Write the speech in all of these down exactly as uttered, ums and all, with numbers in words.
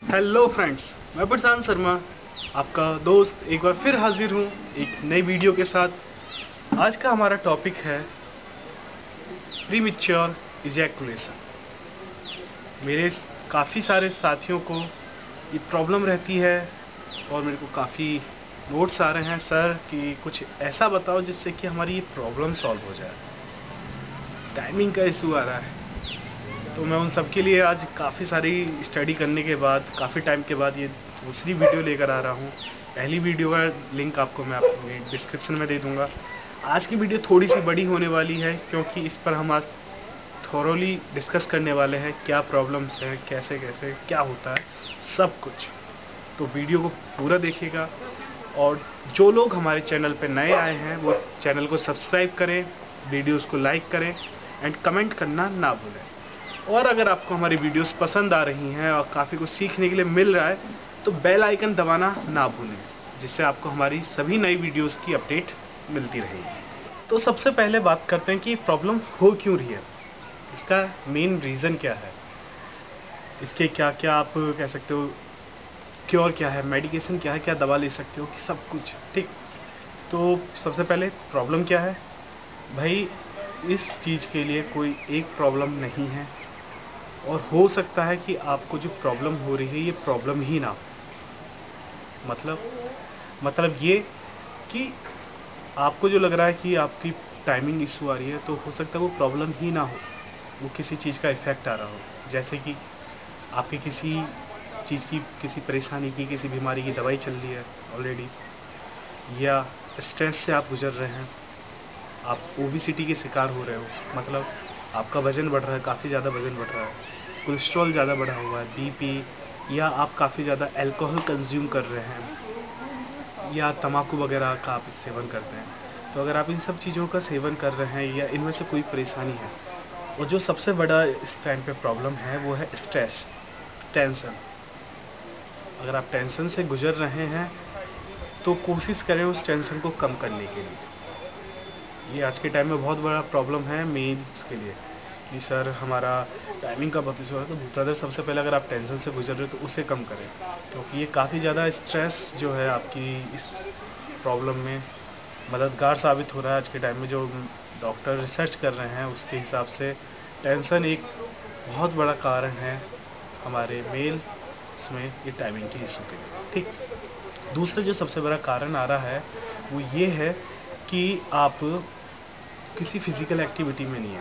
Hello friends, मैं प्रशांत शर्मा आपका दोस्त एक बार फिर हाजिर हूँ एक नई वीडियो के साथ। आज का हमारा टॉपिक है प्रीमैच्योर इजैकुलेशन। मेरे काफ़ी सारे साथियों को ये प्रॉब्लम रहती है और मेरे को काफ़ी नोट्स आ रहे हैं सर कि कुछ ऐसा बताओ जिससे कि हमारी ये प्रॉब्लम सॉल्व हो जाए। टाइमिंग का इशू आ रहा है, तो मैं उन सब के लिए आज काफ़ी सारी स्टडी करने के बाद काफ़ी टाइम के बाद ये दूसरी वीडियो लेकर आ रहा हूँ। पहली वीडियो का लिंक आपको मैं अपने डिस्क्रिप्शन में दे दूँगा। आज की वीडियो थोड़ी सी बड़ी होने वाली है क्योंकि इस पर हम आज थोरोली डिस्कस करने वाले हैं क्या प्रॉब्लम्स हैं, कैसे कैसे क्या होता है, सब कुछ। तो वीडियो को पूरा देखिएगा और जो लोग हमारे चैनल पर नए आए हैं वो चैनल को सब्सक्राइब करें, वीडियोज़ को लाइक करें एंड कमेंट करना ना भूलें। और अगर आपको हमारी वीडियोस पसंद आ रही हैं और काफ़ी कुछ सीखने के लिए मिल रहा है तो बेल आइकन दबाना ना भूलें, जिससे आपको हमारी सभी नई वीडियोस की अपडेट मिलती रहेगी। तो सबसे पहले बात करते हैं कि प्रॉब्लम हो क्यों रही है, इसका मेन रीज़न क्या है, इसके क्या क्या आप कह सकते हो क्योर क्या है, मेडिकेशन क्या है, क्या दवा ले सकते हो, कि सब कुछ ठीक। तो सबसे पहले प्रॉब्लम क्या है भाई, इस चीज़ के लिए कोई एक प्रॉब्लम नहीं है और हो सकता है कि आपको जो प्रॉब्लम हो रही है ये प्रॉब्लम ही ना हो। मतलब मतलब ये कि आपको जो लग रहा है कि आपकी टाइमिंग इशू आ रही है, तो हो सकता है वो प्रॉब्लम ही ना हो, वो किसी चीज़ का इफेक्ट आ रहा हो। जैसे कि आपकी किसी चीज़ की, किसी परेशानी की, किसी बीमारी की दवाई चल रही है ऑलरेडी, या स्ट्रेस से आप गुजर रहे हैं, आप ओबेसिटी के शिकार हो रहे हो, मतलब आपका वज़न बढ़ रहा है, काफ़ी ज़्यादा वज़न बढ़ रहा है, कोलेस्ट्रॉल ज़्यादा बढ़ा हुआ है, बीपी, या आप काफ़ी ज़्यादा अल्कोहल कंज्यूम कर रहे हैं या तम्बाकू वगैरह का आप सेवन करते हैं। तो अगर आप इन सब चीज़ों का सेवन कर रहे हैं या इनमें से कोई परेशानी है, और जो सबसे बड़ा इस टाइम पे प्रॉब्लम है वो है स्ट्रेस, टेंशन। अगर आप टेंशन से गुजर रहे हैं तो कोशिश करें उस टेंशन को कम करने के लिए। ये आज के टाइम में बहुत बड़ा प्रॉब्लम है मेल्स के लिए कि सर हमारा टाइमिंग का बहुत इशू है। तो ब्रदर, सबसे पहले अगर आप टेंशन से गुजर रहे हो तो उसे कम करें, क्योंकि ये काफ़ी ज़्यादा स्ट्रेस जो है आपकी इस प्रॉब्लम में मददगार साबित हो रहा है। आज के टाइम में जो डॉक्टर रिसर्च कर रहे हैं उसके हिसाब से टेंशन एक बहुत बड़ा कारण है हमारे मेल में ये टाइमिंग के इशू के लिए, ठीक। दूसरा जो सबसे बड़ा कारण आ रहा है वो ये है कि आप किसी फिजिकल एक्टिविटी में नहीं है।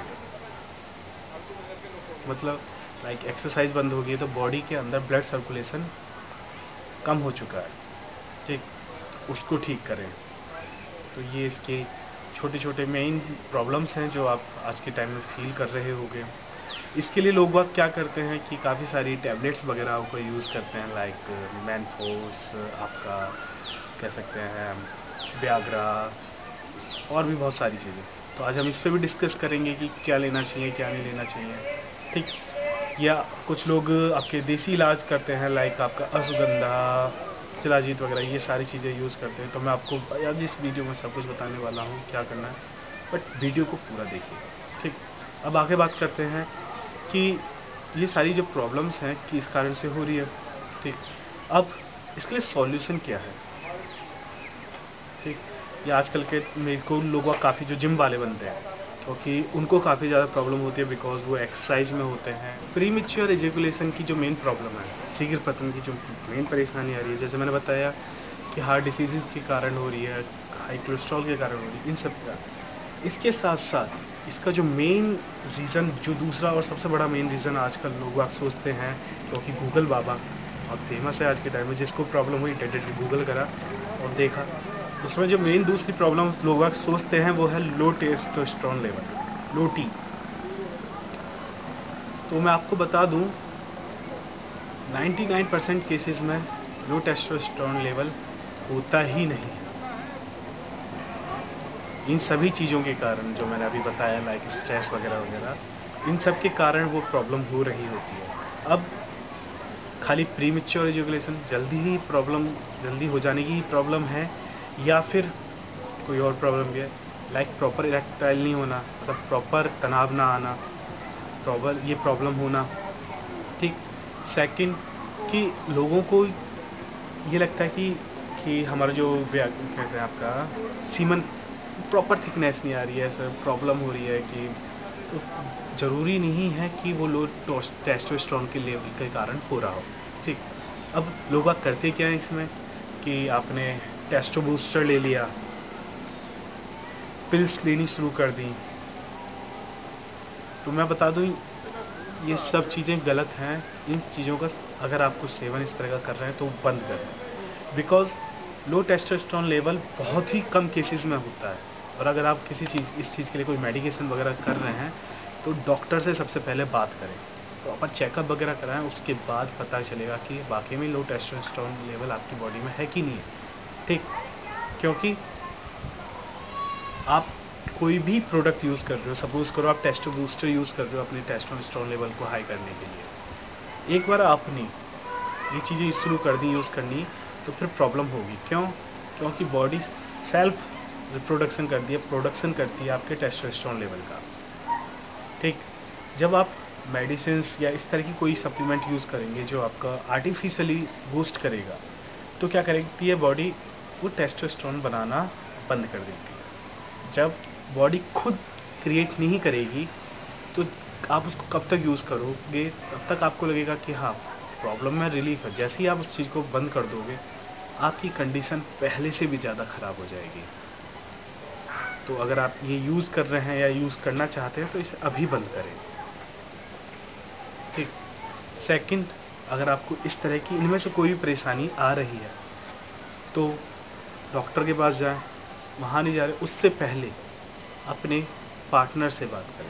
मतलब लाइक एक्सरसाइज बंद हो गई तो बॉडी के अंदर ब्लड सर्कुलेशन कम हो चुका है, ठीक, उसको ठीक करें। तो ये इसके छोटे छोटे मेन प्रॉब्लम्स हैं जो आप आज के टाइम में फील कर रहे होंगे। इसके लिए लोग बाग क्या करते हैं कि काफ़ी सारी टैबलेट्स वगैरह को यूज़ करते हैं, लाइक मैनफोर्स, आपका कह सकते हैं व्याग्रा, और भी बहुत सारी चीज़ें। तो आज हम इस पर भी डिस्कस करेंगे कि क्या लेना चाहिए क्या नहीं लेना चाहिए, ठीक। या कुछ लोग आपके देसी इलाज करते हैं, लाइक आपका अश्वगंधा, शिलाजीत वगैरह, ये सारी चीज़ें यूज़ करते हैं। तो मैं आपको आज इस वीडियो में सब कुछ बताने वाला हूँ क्या करना है, बट वीडियो को पूरा देखिए, ठीक। अब आगे बात करते हैं कि ये सारी जो प्रॉब्लम्स हैं किस कारण से हो रही है, ठीक। अब इसके लिए सॉल्यूशन क्या है, ठीक। ये आजकल के मेरे को लोग काफ़ी जो जिम वाले बनते हैं, क्योंकि उनको काफ़ी ज़्यादा प्रॉब्लम होती है बिकॉज वो एक्सरसाइज में होते हैं। प्रीमैच्योर इजैकुलेशन की जो मेन प्रॉब्लम है, शीघ्र पतन की जो मेन परेशानी आ रही है, जैसे मैंने बताया कि हार्ट डिसीज़ के कारण हो रही है, हाई कोलेस्ट्रॉल के कारण हो रही है, इन सब का। इसके साथ साथ इसका जो मेन रीज़न, जो दूसरा और सबसे बड़ा मेन रीज़न आजकल लोग आप सोचते हैं, क्योंकि गूगल बाबा बहुत फेमस है आज के टाइम में, जिसको प्रॉब्लम हुई डायरेक्टली गूगल करा और देखा, उसमें जो मेन दूसरी प्रॉब्लम लोग सोचते हैं वो है low testosterone level, low T. तो मैं आपको बता दूं निन्यानवे परसेंट केसेस में लो टेस्टोस्टेरोन लेवल होता ही नहीं। इन सभी चीज़ों के कारण जो मैंने अभी बताया, लाइक स्ट्रेस वगैरह वगैरह, इन सब के कारण वो प्रॉब्लम हो रही होती है। अब खाली प्रीमैच्योर इजैकुलेशन जल्दी ही प्रॉब्लम जल्दी हो जाने की प्रॉब्लम है, या फिर कोई और प्रॉब्लम भी है, लाइक प्रॉपर इरेक्टाइल नहीं होना, मतलब प्रॉपर तनाव ना आना, प्रॉपर ये प्रॉब्लम होना, ठीक। सेकंड, कि लोगों को ये लगता है कि कि हमारा जो व्या क्या कहते हैं आपका सीमन प्रॉपर थिकनेस नहीं आ रही है, सर प्रॉब्लम हो रही है कि तो ज़रूरी नहीं है कि वो लो टेस्टोस्टेरोन के लेवल के कारण हो रहा हो। ठीक, अब लोग बात करते क्या है इसमें कि आपने टेस्टो बूस्टर ले लिया, पिल्स लेनी शुरू कर दी। तो मैं बता दूं ये सब चीज़ें गलत हैं। इन चीज़ों का अगर आप कुछ सेवन इस तरह का कर रहे हैं तो बंद करें, बिकॉज लो टेस्टोस्टेरोन लेवल बहुत ही कम केसेस में होता है। और अगर आप किसी चीज़ इस चीज़ के लिए कोई मेडिकेशन वगैरह कर रहे हैं तो डॉक्टर से सबसे पहले बात करें, प्रॉपर चेकअप वगैरह कराएं, उसके बाद पता चलेगा कि वाकई में लो टेस्टोस्टेरोन लेवल आपकी बॉडी में है कि नहीं है। ठीक, क्योंकि आप कोई भी प्रोडक्ट यूज़ कर रहे हो, सपोज करो आप टेस्टो बूस्टर यूज़ कर रहे हो अपने टेस्टोस्टेरोन लेवल को हाई करने के लिए, एक बार आपने ये चीज़ें शुरू कर दी यूज़ करनी तो फिर प्रॉब्लम होगी। क्यों? क्योंकि बॉडी सेल्फ रिप्रोडक्शन करती है, प्रोडक्शन करती है आपके टेस्टोस्टेरोन लेवल का। ठीक, जब आप मेडिसिन या इस तरह की कोई सप्लीमेंट यूज़ करेंगे जो आपका आर्टिफिशियली बूस्ट करेगा, तो क्या करेगी है बॉडी, वो टेस्टोस्टेरोन बनाना बंद कर देगी। जब बॉडी खुद क्रिएट नहीं करेगी तो आप उसको कब तक यूज़ करोगे, तब तक आपको लगेगा कि हाँ प्रॉब्लम में रिलीफ है। जैसे ही आप उस चीज़ को बंद कर दोगे आपकी कंडीशन पहले से भी ज़्यादा ख़राब हो जाएगी। तो अगर आप ये यूज़ कर रहे हैं या यूज़ करना चाहते हैं तो इसे अभी बंद करें। ठीक, सेकंड, अगर आपको इस तरह की इनमें से कोई भी परेशानी आ रही है तो डॉक्टर के पास जाएं। वहाँ नहीं जा रहे उससे पहले अपने पार्टनर से बात करें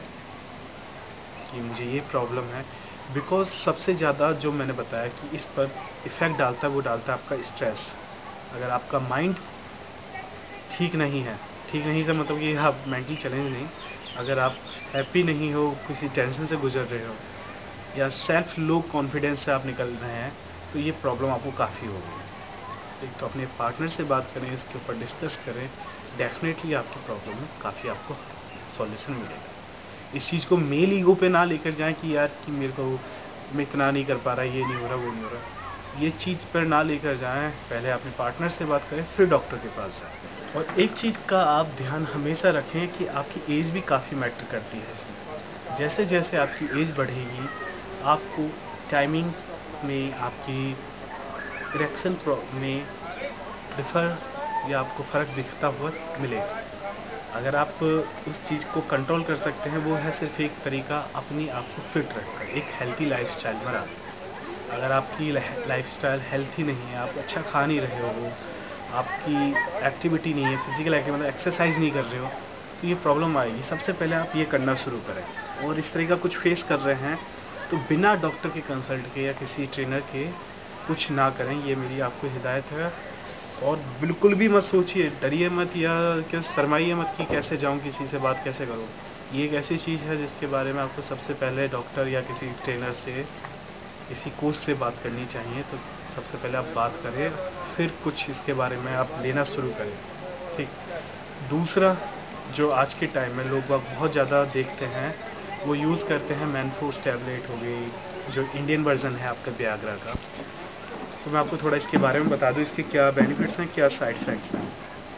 कि मुझे ये प्रॉब्लम है, बिकॉज सबसे ज़्यादा जो मैंने बताया कि इस पर इफ़ेक्ट डालता है वो डालता है आपका स्ट्रेस। अगर आपका माइंड ठीक नहीं है, ठीक नहीं से मतलब कि आप मेंटल चैलेंज नहीं, अगर आप हैप्पी नहीं हो, किसी टेंशन से गुजर रहे हो या सेल्फ लो कॉन्फिडेंस से आप निकल रहे हैं तो ये प्रॉब्लम आपको काफ़ी होगी। एक तो अपने पार्टनर से बात करें, इसके ऊपर डिस्कस करें, डेफिनेटली आपकी प्रॉब्लम में काफ़ी आपको सॉल्यूशन मिलेगा। इस चीज़ को मेल ईगो पे ना लेकर जाएं कि यार कि मेरे को मैं इतना नहीं कर पा रहा, ये नहीं हो रहा, वो नहीं हो रहा, ये चीज़ पर ना लेकर जाएं। पहले अपने पार्टनर से बात करें, फिर डॉक्टर के पास जाएं। और एक चीज़ का आप ध्यान हमेशा रखें कि आपकी एज भी काफ़ी मैटर करती है इसमें। जैसे जैसे आपकी एज बढ़ेगी आपको टाइमिंग में, आपकी इरेक्शन में डिफर या आपको फ़र्क दिखता हुआ मिलेगा। अगर आप उस चीज़ को कंट्रोल कर सकते हैं, वो है सिर्फ एक तरीका, अपनी आप को फिट रखकर एक हेल्थी लाइफस्टाइल बना। अगर आपकी लाइफस्टाइल हेल्थी नहीं है, आप अच्छा खा नहीं रहे हो, आपकी एक्टिविटी नहीं है, फिजिकल एक्टिविटी मतलब एक्सरसाइज नहीं कर रहे हो, तो ये प्रॉब्लम आएगी। सबसे पहले आप ये करना शुरू करें। और इस तरह का कुछ फेस कर रहे हैं तो बिना डॉक्टर के कंसल्ट के या किसी ट्रेनर के कुछ ना करें, ये मेरी आपको हिदायत है। और बिल्कुल भी मत सोचिए, डरिए मत या क्या शर्माइए मत कि कैसे जाऊं, किसी से बात कैसे करूं। ये एक ऐसी चीज़ है जिसके बारे में आपको सबसे पहले डॉक्टर या किसी ट्रेनर से, किसी कोच से बात करनी चाहिए। तो सबसे पहले आप बात करें, फिर कुछ इसके बारे में आप लेना शुरू करें। ठीक, दूसरा जो आज के टाइम में लोग बहुत ज़्यादा देखते हैं, वो यूज़ करते हैं मैनफोर्स टैबलेट हो गई, जो इंडियन वर्जन है आपका वियाग्रा का। तो मैं आपको थोड़ा इसके बारे में बता दूं, इसके क्या बेनिफिट्स हैं, क्या साइड इफ़ेक्ट्स हैं।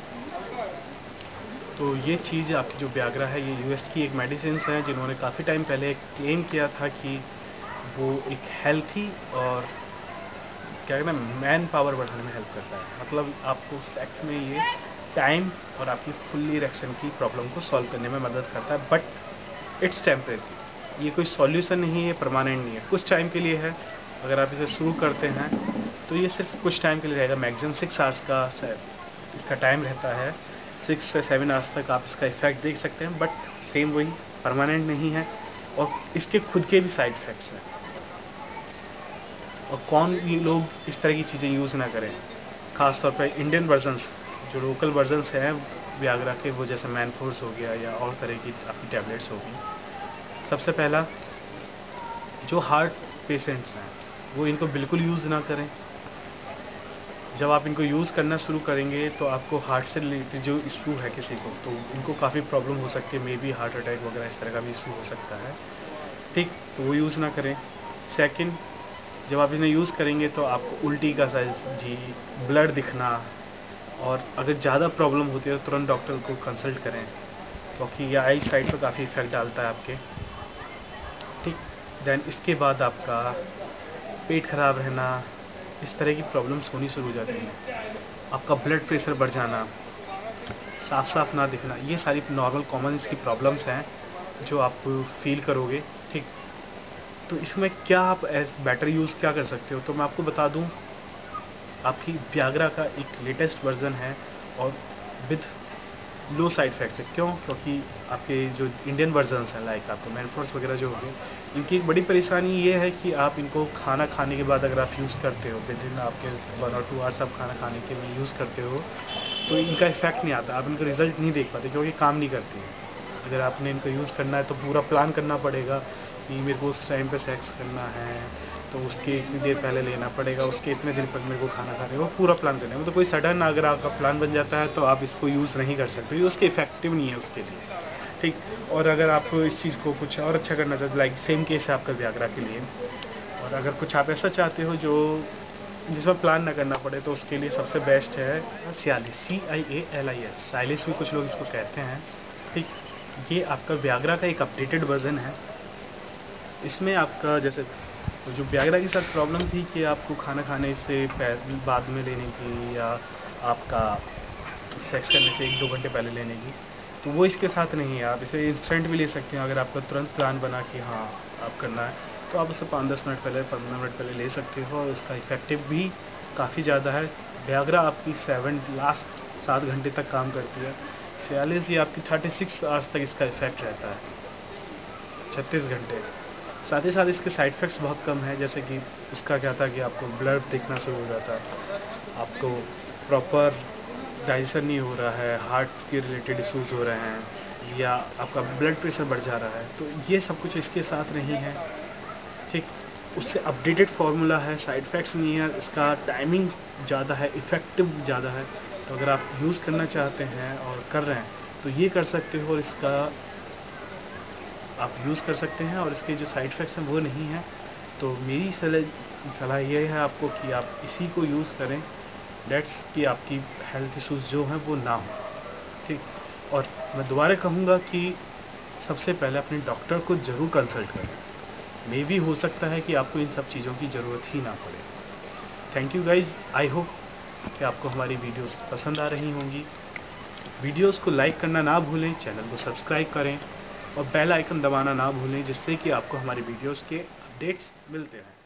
तो ये चीज़ आपकी जो वियाग्रा है, ये यूएस की एक मेडिसिन है जिन्होंने काफ़ी टाइम पहले क्लेम किया था कि वो एक हेल्थी और क्या कहते हैं मैन पावर बढ़ाने में हेल्प करता है। मतलब आपको सेक्स में ये टाइम और आपकी फुल्ली इरेक्शन की प्रॉब्लम को सॉल्व करने में मदद करता है, बट इट्स टेम्परेरी। ये कोई सॉल्यूशन नहीं है, परमानेंट नहीं है, कुछ टाइम के लिए है। अगर आप इसे शुरू करते हैं तो ये सिर्फ कुछ टाइम के लिए रहेगा, मैक्सिमम सिक्स आवर्स का इसका टाइम रहता है। सिक्स से सेवन आवर्स तक आप इसका इफेक्ट देख सकते हैं, बट सेम वही परमानेंट नहीं है। और इसके खुद के भी साइड इफ़ेक्ट्स हैं। और कौन ये लोग इस तरह की चीज़ें यूज़ ना करें, ख़ासतौर पर इंडियन वर्जन्स, जो लोकल वर्जन्स हैं वियाग्रा के, वो जैसे मैनफोर्स हो गया या और तरह की आपकी टैबलेट्स होगी। सबसे पहला, जो हार्ट पेशेंट्स हैं वो इनको बिल्कुल यूज़ ना करें। जब आप इनको यूज़ करना शुरू करेंगे तो आपको हार्ट से रिलेटेड जो इशू है किसी को, तो इनको काफ़ी प्रॉब्लम हो सकती है, मे बी हार्ट अटैक वगैरह इस तरह का भी इशू हो सकता है। ठीक, तो वो यूज़ ना करें। सेकंड, जब आप इन्हें यूज़ करेंगे तो आपको उल्टी का साइज जी, ब्लड दिखना, और अगर ज़्यादा प्रॉब्लम होती है तो तुरंत डॉक्टर को कंसल्ट करें, क्योंकि ये आई साइड पर काफ़ी इफेक्ट डालता है आपके। ठीक, देन इसके बाद आपका पेट खराब रहना, इस तरह की प्रॉब्लम्स होनी शुरू हो जाती हैं। आपका ब्लड प्रेशर बढ़ जाना, साफ साफ ना दिखना, ये सारी नॉर्मल कॉमन इसकी प्रॉब्लम्स हैं जो आप फील करोगे। ठीक, तो इसमें क्या आप एज बेटर यूज़ क्या कर सकते हो, तो मैं आपको बता दूं, आपकी व्याग्रा का एक लेटेस्ट वर्जन है और विद लो साइड इफेक्ट्स है। क्यों? क्योंकि आपके जो इंडियन वर्जन्स हैं, लाइक आपके मैनफोर्स वगैरह जो हो गए, इनकी एक बड़ी परेशानी ये है कि आप इनको खाना खाने के बाद अगर आप यूज़ करते हो, विद इन आपके वन और टू आवर्स आप खाना खाने के लिए यूज़ करते हो, तो इनका इफेक्ट नहीं आता, आप इनका रिजल्ट नहीं देख पाते, क्योंकि काम नहीं करती है। अगर आपने इनको यूज़ करना है तो पूरा प्लान करना पड़ेगा कि मेरे को उस टाइम पे सेक्स करना है, तो उसके इतनी देर पहले लेना पड़ेगा, उसके इतने दिन पर मेरे को खाना खाने का पूरा प्लान करना है। मतलब कोई सडन अगर आपका प्लान बन जाता है तो आप इसको यूज़ नहीं कर सकते, ये उसके इफेक्टिव नहीं है उसके लिए। ठीक, और अगर आप इस चीज़ को कुछ और अच्छा करना चाहते, लाइक सेम केस है आपका व्याग्रा के लिए, और अगर कुछ आप ऐसा चाहते हो जो जिसमें प्लान ना करना पड़े, तो उसके लिए सबसे बेस्ट है Cialis, C I A L I S, Cialis भी कुछ लोग इसको कहते हैं। ठीक, ये आपका व्याग्रा का एक अपडेटेड वर्जन है। इसमें आपका जैसे तो जो व्याग्रा के साथ प्रॉब्लम थी कि आपको खाना खाने से बाद में लेने की, या आपका सेक्स करने से एक दो घंटे पहले लेने की, तो वो इसके साथ नहीं है। आप इसे इंस्टेंट भी ले सकते हैं। अगर आपका तुरंत प्लान बना कि हाँ आप करना है, तो आप उसे पाँच दस मिनट पहले पंद्रह मिनट पहले ले सकते हो, और उसका इफेक्टिव भी काफ़ी ज़्यादा है। व्याग्रा आपकी सेवन लास्ट सात घंटे तक काम करती है। सियालिस ये आपकी थर्टी सिक्स आवर्स तक इसका इफेक्ट रहता है, छत्तीस घंटे। साथ ही साथ इसके साइड इफ़ेक्ट्स बहुत कम है, जैसे कि उसका क्या था कि आपको ब्लड दिखना शुरू हो जाता है, आपको प्रॉपर डाइजेशन नहीं हो रहा है, हार्ट के रिलेटेड इश्यूज़ हो रहे हैं, या आपका ब्लड प्रेशर बढ़ जा रहा है, तो ये सब कुछ इसके साथ नहीं है। ठीक, उससे अपडेटेड फार्मूला है, साइड इफ़ेक्ट्स नहीं है, इसका टाइमिंग ज़्यादा है, इफ़ेक्टिव ज़्यादा है। तो अगर आप यूज़ करना चाहते हैं और कर रहे हैं तो ये कर सकते हो, और इसका आप यूज़ कर सकते हैं, और इसके जो साइड इफ़ेक्ट्स हैं वो नहीं हैं। तो मेरी सलाह सलाह ये है आपको कि आप इसी को यूज़ करें, डेट्स कि आपकी हेल्थ इश्यूज़ जो हैं वो ना हो। ठीक, और मैं दोबारा कहूँगा कि सबसे पहले अपने डॉक्टर को ज़रूर कंसल्ट करें। मे भी हो सकता है कि आपको इन सब चीज़ों की ज़रूरत ही ना पड़े। Thank you guys, I hope कि आपको हमारी वीडियोस पसंद आ रही होंगी। वीडियोस को लाइक करना ना भूलें, चैनल को सब्सक्राइब करें, और बेल आइकन दबाना ना भूलें, जिससे कि आपको हमारी वीडियोस के अपडेट्स मिलते रहें।